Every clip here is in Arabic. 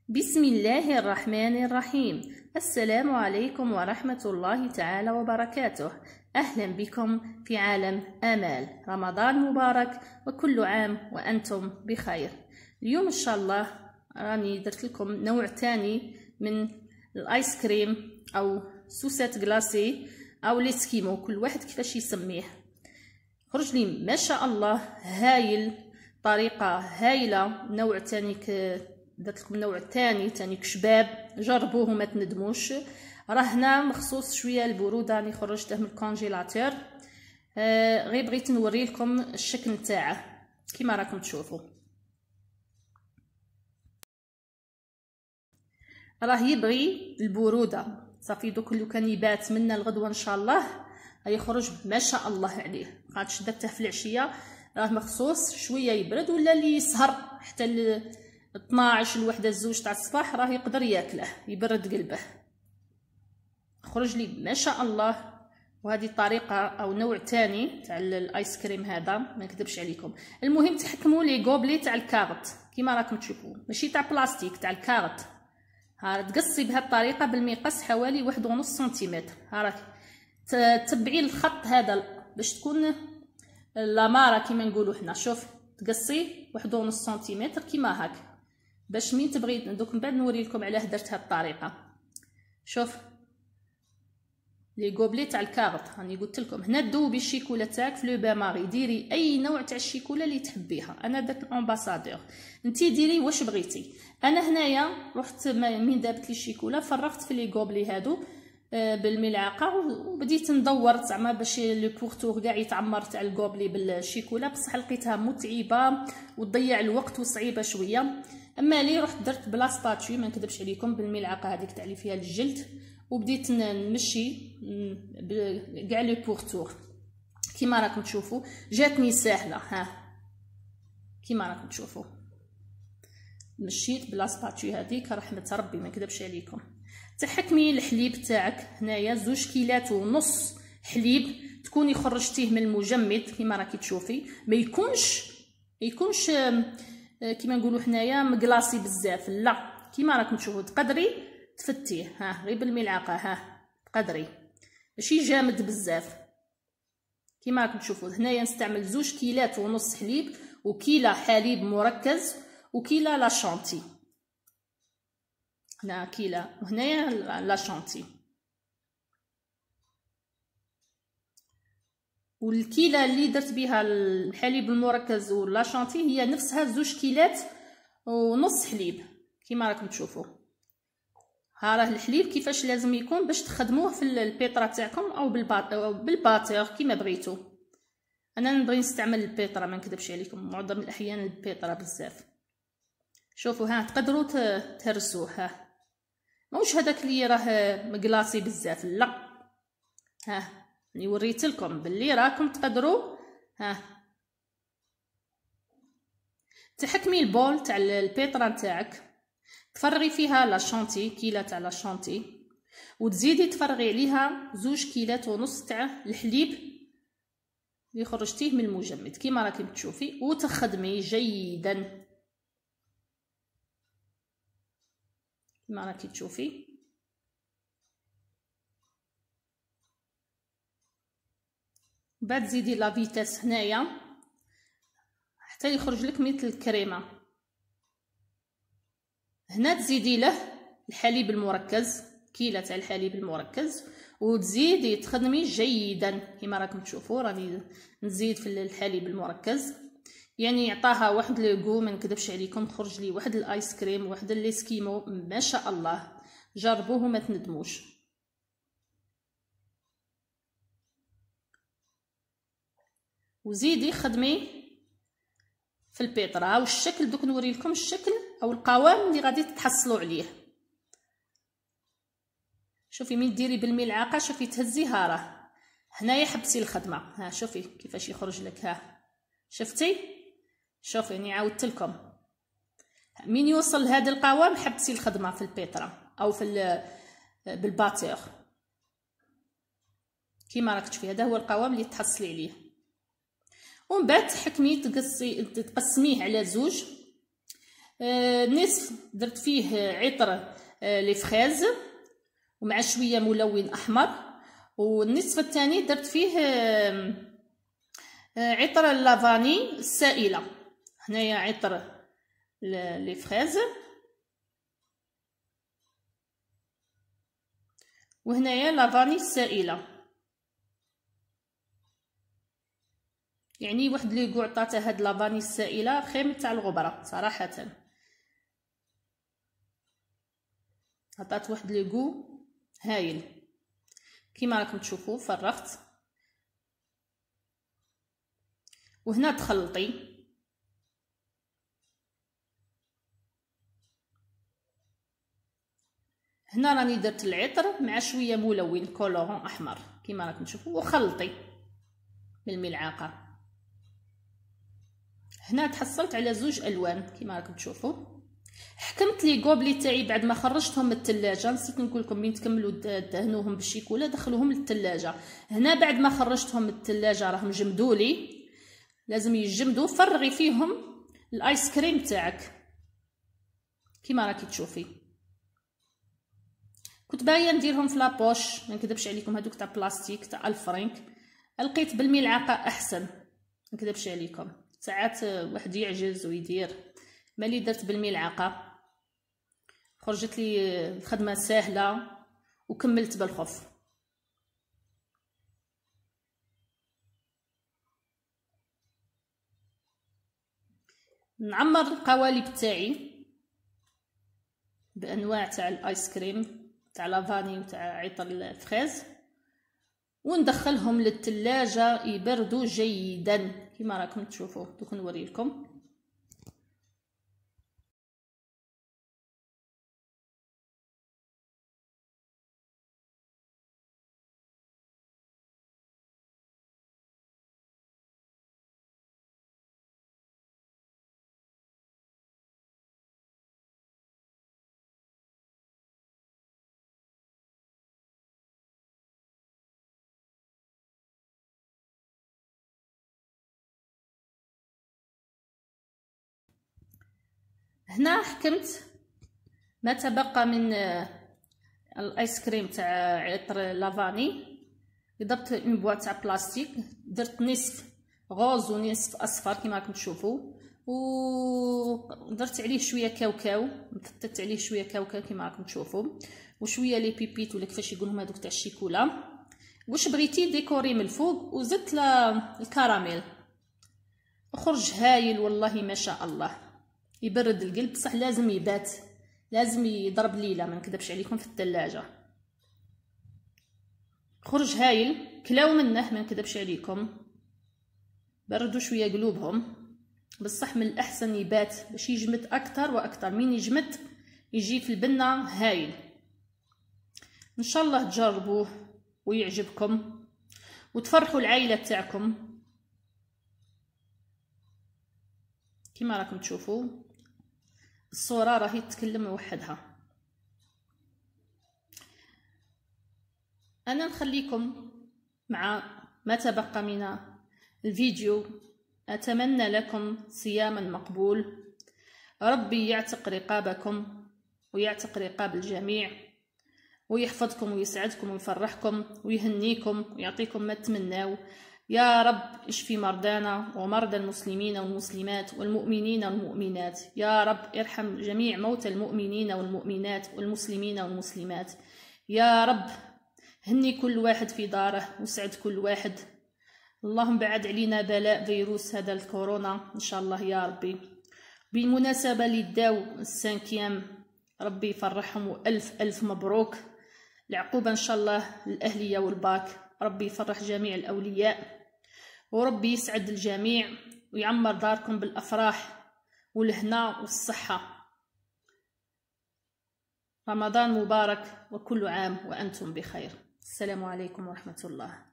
بسم الله الرحمن الرحيم. السلام عليكم ورحمة الله تعالى وبركاته. أهلا بكم في عالم آمال. رمضان مبارك وكل عام وأنتم بخير. اليوم إن شاء الله راني درت لكم نوع تاني من الآيس كريم أو سوسات غلاسي أو ليسكيمو، كل واحد كيفاش يسميه. خرج لي ما شاء الله هايل، طريقة هايلة. نوع تاني درت لكم نوع تاني كشباب، جربوه وما تندموش. راه هنا مخصوص شويه البروده، راني خرجته من الكونجيلاتور. غير بغيت نوري لكم الشكل نتاعه كيما راكم تشوفوا. راه يبغي البروده صافي. دوك لو كان يبات منا الغدوه ان شاء الله يخرج ما شاء الله عليه. خاطش درته في العشيه، راه مخصوص شويه يبرد، ولا اللي يسهر حتى 12 الوحده الزوج تاع الصباح راه يقدر ياكله يبرد قلبه. خرج لي ما شاء الله. وهذه طريقه او نوع تاني تاع الايس كريم هذا، ما نكذبش عليكم. المهم تحكموا لي غوبلي تاع الكارت كيما راكم تشوفوا، ماشي تاع بلاستيك، تاع الكارت. ها تقصي بهذه الطريقه بالمقص حوالي 1.5 سنتيمتر. ها راك تتبعي الخط هذا باش تكون لاماره كيما نقولوا حنا. شوف تقصي 1.5 سنتيمتر كيما هاك، باش مين تبغي دوك من بعد نوري لكم علاه درت هاد الطريقه. شوف لي غوبلي تاع الكارت، راني قلت لكم هنا دوبي الشيكولا تاعك في لو بان ماري. ديري اي نوع تاع الشيكولا اللي تحبيها. انا درت الامباسادور، انتي ديري واش بغيتي. انا هنايا رحت من دابت لي الشيكولا فرغت في لي غوبلي هادو بالملعقه، وبديت ندور زعما باش لو بورتور كاع يتعمر تاع الغوبلي بالشيكولا. بصح لقيتها متعبه وتضيع الوقت وصعيبه شويه. اما لي رحت درت بلا سباتشي، ما نكذبش عليكم، بالملعقه هذيك تاع اللي فيها الجلد، وبديت نمشي كاع لو بورتور كيما راكم تشوفوا. جاتني ساهله. ها كيما راكم تشوفوا مشيت بلا سباتشي هذيك رحمه ربي، ما نكذبش عليكم. تحكمي الحليب تاعك هنايا 2 كيلات ونص حليب، تكوني خرجتيه من المجمد كيما راكي تشوفي. ما يكونش كيما نقولوا حنايا مقلاصي بزاف، لا كيما راكم تشوفوا. تقدري تفتيه ها غير بالملعقه، ها تقدري، ماشي جامد بزاف كيما راكم تشوفوا. هنايا نستعمل 2 كيلات ونص حليب، وكيله حليب مركز، وكيله لا شانتي. هنا كيله وهنايا لا شانتي. والكيله اللي درت بها الحليب المركز ولا شانتي هي نفسها 2 كيلات ونص حليب كيما راكم تشوفوا. ها راه الحليب كيفاش لازم يكون باش تخدموه في البيطره تاعكم او بالباتور كيما بغيتو. انا نبغي نستعمل البيطره، ما نكذبش عليكم، معظم الاحيان البيطره بزاف. شوفوا ها تقدروا تهرسوه. ها ماهوش هذاك اللي راه مقلاصي بزاف، لا. ها راني وريت لكم باللي راكم تقدروا. ها تحكمي البول تاع البيطره نتاعك، تفرغي فيها لا شانتي، كيله تاع لا شانتي، وتزيدي تفرغي عليها 2 كيلات ونص تاع الحليب اللي خرجتيه من المجمد كيما راكي تشوفي، وتخدمي جيدا كيما راكي تشوفي. بعد زيدي لا فيتاس هنايا حتى يخرج لك مثل الكريمه. هنا تزيدي له الحليب المركز، كيله تاع الحليب المركز، وتزيدي تخدمي جيدا كيما راكم تشوفوا. راني نزيد في الحليب المركز، يعني يعطاها واحد لو، ما نكذبش عليكم، تخرج لي واحد الايس كريم، واحد الاسكيمو ما شاء الله. جربوه وما تندموش. وزيدي خدمي في البيطره. والشكل دوك نوري لكم الشكل او القوام اللي غادي تحصلوا عليه. شوفي من ديري بالملعقه، شوفي تهزيها، راه هنايا حبسي الخدمه. ها شوفي كيفاش يخرج لك. ها شفتي؟ شوفي اني عاودت لكم، من يوصل لهذا القوام حبسي الخدمه في البيطره او في بالباتور كيما راك تشوفي. هذا هو القوام اللي تحصلي عليه. ومن بعد تحكمي تقسميه على 2 نصف درت فيه عطر لي فريز ومع شويه ملون احمر، والنصف الثاني درت فيه عطر اللافاني السائله. هنايا عطر لي فريز وهنايا لافاني السائله، يعني واحد لي كوع عطاتها هاد لافاني السائله خير من تاع الغبره صراحه، عطات واحد لي كو هايل. كيما راكم تشوفوا فرغت، وهنا تخلطي. هنا راني درت العطر مع شويه ملون كولورون احمر كيما راكم تشوفوا، وخلطي بالملعقه. هنا تحصلت على زوج الوان كيما راكم تشوفوا. حكمت لي كوبلي تاعي بعد ما خرجتهم من الثلاجه، نسيت نقول لكم بين تكملوا دهنوهم بالشيكولا دخلوهم للثلاجه. هنا بعد ما خرجتهم من الثلاجه راهم جمدوا لي، لازم يجمدوا. فرغي فيهم الايس كريم تاعك كيما راكي تشوفي. كنت باغيه نديرهم في لابوش، ما نكذبش عليكم، هذوك تاع بلاستيك تاع الفرنك، لقيت بالملعقه احسن، ما نكذبش عليكم. ساعات واحد يعجز ويدير، ملي درت بالملعقه خرجت لي الخدمه سهله وكملت بالخف. نعمر القوالب تاعي بانواع تاع الايس كريم تاع لافاني وتاع عطر الفريز، وندخلهم للثلاجه يبردوا جيدا كما راكم تشوفوا. دوك نوريلكم. هنا حكمت ما تبقى من الايس كريم تاع عطر لافاني، ضربت اون بواط تاع بلاستيك، درت نصف غوز ونصف اصفر كما راكم تشوفوا، ودرت عليه شويه كاوكاو، مكتت عليه شويه كاوكاو كما راكم تشوفوا، وشويه لي بيبيت ولا كيفاش يقولهم هذوك تاع الشيكولا. واش بغيتي ديكوري من الفوق، وزدت الكراميل. خرج هايل والله ما شاء الله، يبرد القلب. بصح لازم يبات، لازم يضرب ليله، ما نكذبش عليكم، في الثلاجه. خرج هايل، كلاو منه ما نكذبش عليكم، بردوا شويه قلوبهم. بصح من الاحسن يبات باش يجمد اكثر واكثر. مين يجمد يجي في البنه هايل. ان شاء الله تجربوه ويعجبكم وتفرحوا العائله تاعكم كما راكم تشوفوا. الصوره راهي تتكلم وحدها. انا نخليكم مع ما تبقى من الفيديو. اتمنى لكم صياما مقبول. ربي يعتق رقابكم ويعتق رقاب الجميع، ويحفظكم ويسعدكم ويفرحكم ويهنيكم ويعطيكم ما تمناو. يا رب اشفي مرضانا ومرضى المسلمين والمسلمات والمؤمنين والمؤمنات. يا رب ارحم جميع موتى المؤمنين والمؤمنات والمسلمين والمسلمات. يا رب هني كل واحد في داره وسعد كل واحد. اللهم بعد علينا بلاء فيروس هذا الكورونا ان شاء الله يا ربي. بالمناسبة للداو السانكيام، ربي يفرحهم والف الف مبروك. العقوبة ان شاء الله للاهلية والباك، ربي يفرح جميع الاولياء، وربي يسعد الجميع ويعمر داركم بالافراح والهنا والصحة. رمضان مبارك وكل عام وانتم بخير. السلام عليكم ورحمة الله.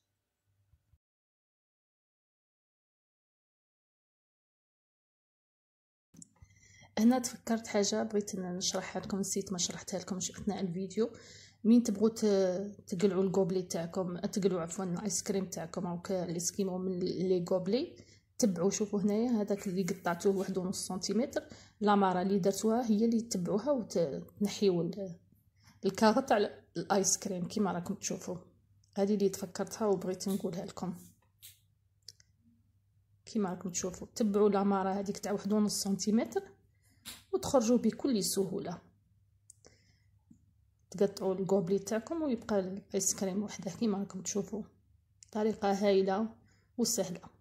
هنا تفكرت حاجه بغيت نشرحها لكم، نسيت ما شرحتها لكم اثناء الفيديو. مين تبغوا تقلعوا الكوبلي تاعكم، تقلعوا عفوا الايس كريم تاعكم او الاسكيمو من لي كوبلي، تبعوا. شوفوا هنايا هذاك اللي قطعتوه 1.5 سنتيمتر، لامارة اللي درتوها هي اللي تتبعوها وتنحيو الكاغط على الايس كريم كيما راكم تشوفوا. هذه اللي تفكرتها وبغيت نقولها لكم. كيما راكم تشوفوا تبعوا لامارة هذيك تاع 1.5 سنتيمتر وتخرجوا بكل سهوله. تقطعوا الكوبلي تاعكم ويبقى الايس كريم وحده كيما راكم تشوفوا. طريقه هايله وسهله.